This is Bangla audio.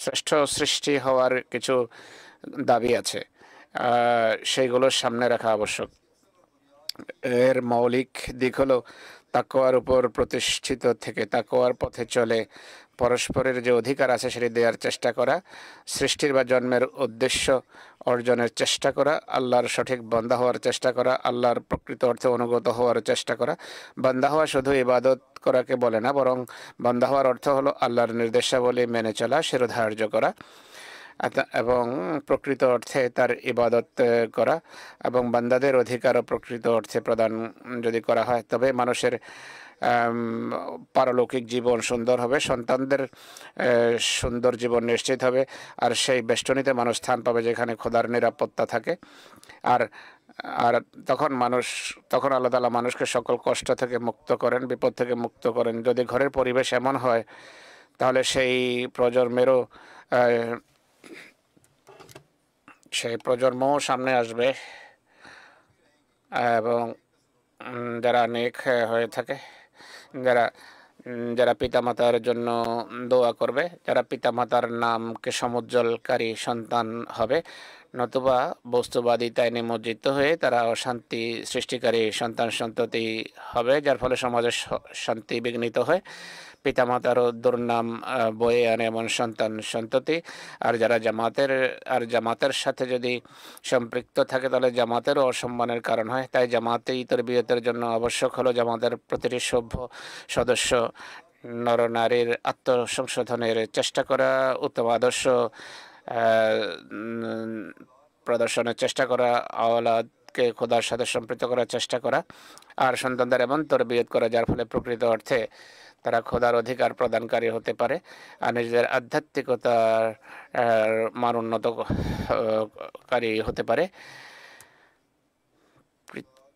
শ্রেষ্ঠ সৃষ্টি হওয়ার কিছু দাবি আছে, সেইগুলোর সামনে রাখা আবশ্যক। এর মৌলিক দিক হলো তাকওয়ার উপর প্রতিষ্ঠিত থেকে তাকওয়ার পথে চলে পরস্পরের যে অধিকার আছে সেটি দেওয়ার চেষ্টা করা, সৃষ্টির বা জন্মের উদ্দেশ্য অর্জনের চেষ্টা করা, আল্লাহর সঠিক বান্দা হওয়ার চেষ্টা করা, আল্লাহর প্রকৃত অর্থে অনুগত হওয়ার চেষ্টা করা। বান্দা হওয়া শুধু ইবাদত করাকে বলে না, বরং বান্দা হওয়ার অর্থ হলো আল্লাহর নির্দেশাবলী মেনে চলা, শিরোধার্য করা এবং প্রকৃত অর্থে তার ইবাদত করা, এবং বান্দাদের অধিকারও প্রকৃত অর্থে প্রদান যদি করা হয়, তবে মানুষের পারলৌকিক জীবন সুন্দর হবে, সন্তানদের সুন্দর জীবন নিশ্চিত হবে, আর সেই বেষ্টনীতে মানুষ স্থান পাবে যেখানে খোদার নিরাপত্তা থাকে। আর আর তখন আল্লাহ তাআলা মানুষকে সকল কষ্ট থেকে মুক্ত করেন, বিপদ থেকে মুক্ত করেন। যদি ঘরের পরিবেশ এমন হয়, তাহলে সেই প্রজন্মও সামনে আসবে, এবং যারা নেক হয়ে থাকে, যারা যারা পিতামাতার জন্য দোয়া করবে, যারা পিতামাতার নামকে সমুজ্জ্বলকারী সন্তান হবে, নতুবা বস্তুবাদিতায় নিমজ্জিত হয়ে তারা অশান্তি সৃষ্টিকারী সন্তান সন্ততি হবে, যার ফলে সমাজের শান্তি বিঘ্নিত হয়। পিতামাতারও দুর্নাম বয়ে আনে এমন সন্তান সন্ততি। আর জামাতের সাথে যদি সম্পৃক্ত থাকে, তাহলে জামাতেরও অসম্মানের কারণ হয়। তাই জামাতেই তরবিয়তের জন্য আবশ্যক হলো জামাতের প্রতিটি সভ্য সদস্য নরনারীর আত্মসংশোধনের চেষ্টা করা, উত্তম আদর্শ প্রদর্শনের চেষ্টা করা, আওলাদকে খোদার সাথে সম্পৃক্ত করার চেষ্টা করা, আর সন্তানদের এমন তরবিয়ত করা যার ফলে প্রকৃত অর্থে তারা খোদার অধিকার প্রদানকারী হতে পারে আর নিজেদের আধ্যাত্মিকতার মান উন্নতকারী হতে পারে।